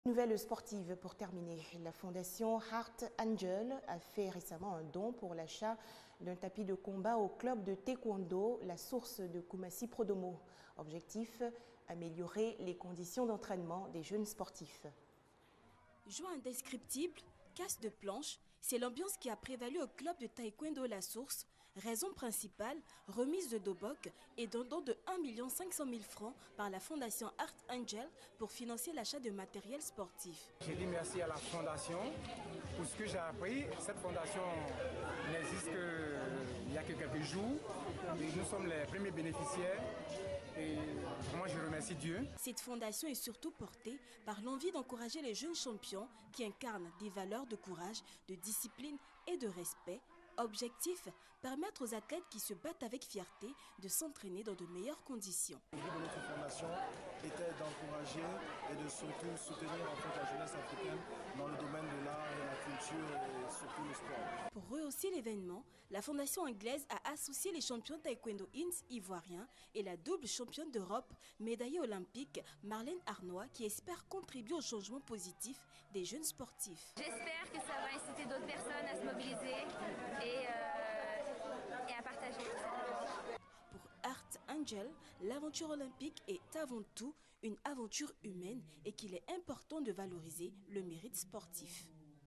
Nouvelle sportive pour terminer. La fondation Heart Angel a fait récemment un don pour l'achat d'un tapis de combat au club de taekwondo, la source de Koumassi Prodomo. Objectif, améliorer les conditions d'entraînement des jeunes sportifs. Joie indescriptible, casse de planche, c'est l'ambiance qui a prévalu au club de taekwondo La Source. Raison principale, remise de Dobok et d'un don de 1 500 000 francs par la fondation Heart Angel pour financer l'achat de matériel sportif. J'ai dit merci à la fondation pour ce que j'ai appris. Cette fondation n'existe qu'il y a que quelques jours et nous sommes les premiers bénéficiaires. Et moi, je remercie Dieu. Cette fondation est surtout portée par l'envie d'encourager les jeunes champions qui incarnent des valeurs de courage, de discipline et de respect. Objectif, permettre aux athlètes qui se battent avec fierté de s'entraîner dans de meilleures conditions. Le but de notre fondation était d'encourager et de surtout soutenir en fait la jeunesse africaine dans le domaine de l'art et la culture et surtout le sport. Pour rehausser l'événement, la fondation anglaise a associé les champions taekwondo Inns ivoiriens et la double championne d'Europe, médaillée olympique Marlène Arnois, qui espère contribuer au changement positif des jeunes sportifs. J'espère que ça va inciter d'autres personnes à se mobiliser et à partager. Pour Heart Angel, l'aventure olympique est avant tout une aventure humaine et qu'il est important de valoriser le mérite sportif.